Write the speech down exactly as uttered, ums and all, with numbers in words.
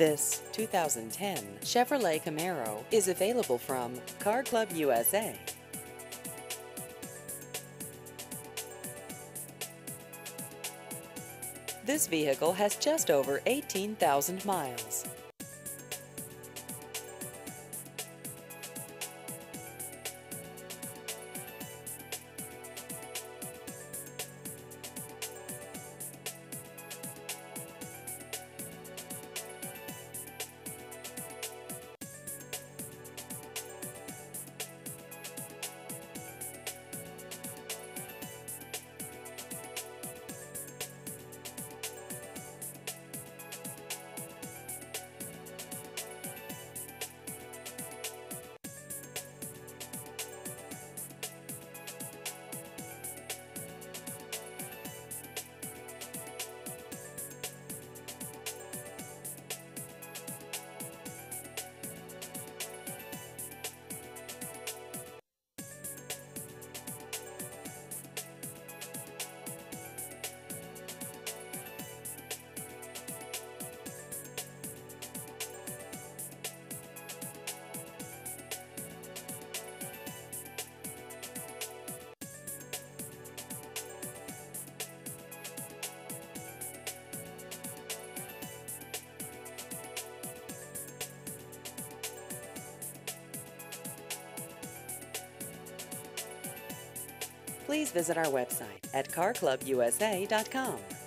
This two thousand ten Chevrolet Camaro is available from Car Club U S A. This vehicle has just over eighteen thousand miles. Please visit our website at car club U S A dot com.